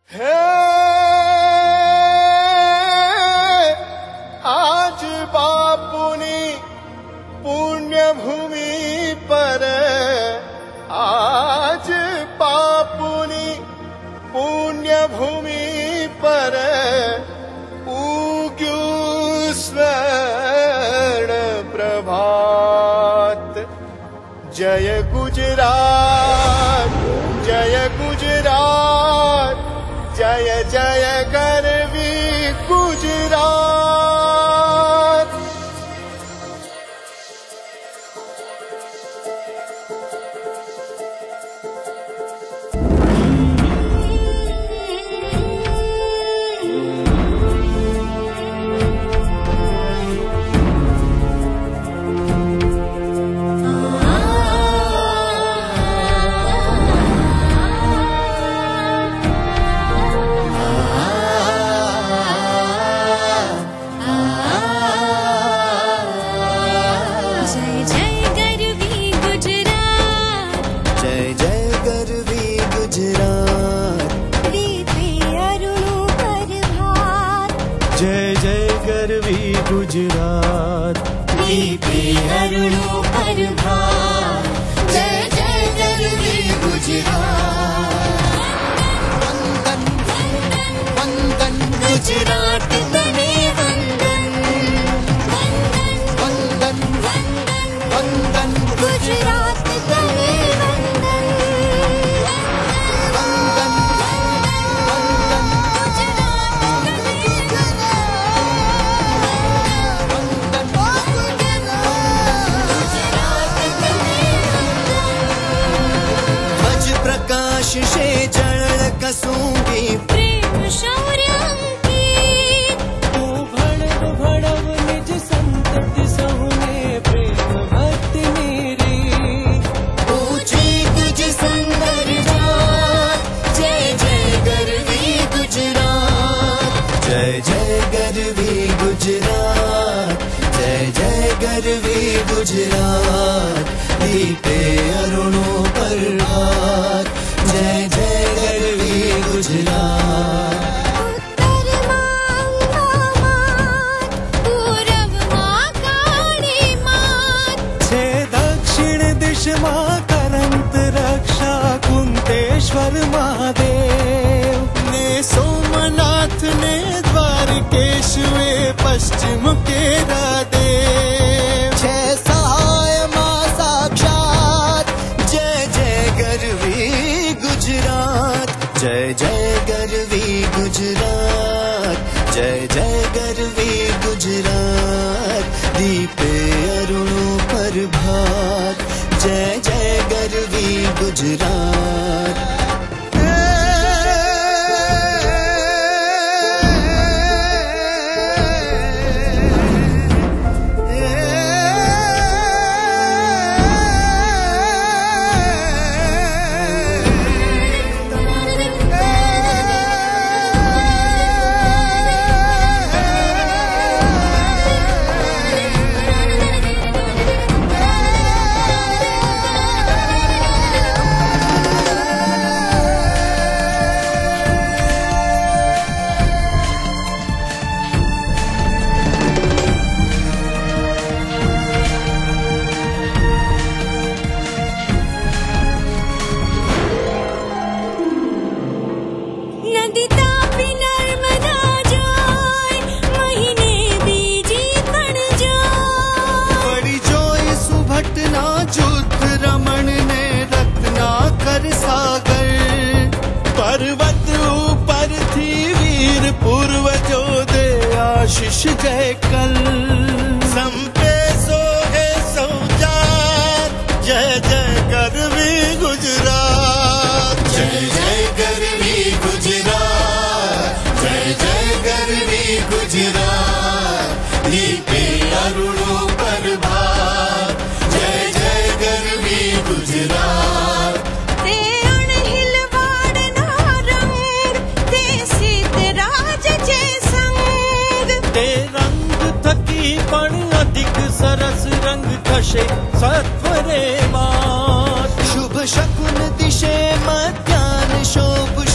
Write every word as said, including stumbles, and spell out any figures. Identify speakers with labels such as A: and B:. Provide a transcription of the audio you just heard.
A: है आज बापुनी पुण्य भूमि पर, आज बापुनी पुण्य भूमि पर उग्यू स्वर्ण प्रभात। जय गुजरात, जय गुजरात, जय जय गर्वी गुजरात।
B: गुजरात दीपे अरुणो प्रभात, जय जय गर्वी गुजरात। वंदन वंदन गुजरात तने वंदन, वंदन वंदन गुजरात तने वंदन, वंदन वंदन प्रकाश से जल कसूंगी प्रेम शौर्य की, तू भड़व भड़व निज संतति सहुने प्रेम भक्ति मेरी। ऊंची तुझ सुंदर जात, जय जय गर्वी गुजरात, जय जय गर्वी गुजरात, जय जय गर्वी गुजरात। दीपे अरुणो प्रभात, जय जय गर्वी गुजरात। उत्तर मां मात, पूरब मां काली मात, छे दक्षिण दिश मां करंत रक्षा कुंतेश्वर महादेव। ने सोमनाथ ने द्वारकेश वे पश्चिम के रादेव। छह सहाय मां साक्षात, जय जय गर्वी गुजरात, जय जय गर्वी गुजरात, जय जय गर्वी गुजरात। दीपे अरुणो प्रभात, जय जय गर्वी गुजरात। आशीष जय कल संपे सोहे सौजात, जय जय गर्वी गुजरात, जय जय गर्वी गुजरात, जय जय गर्वी गुजरात। दीपे अरुणो प्रभात, जय जय गर्वी गुजरात। ते अणहिलवाड़ ना रंग, ते सीतराज जे ते रंग थकी पण अधिक सरस रंग थशे सत्वरे मात। शुभ शकुन दिशे मध्यान शोभ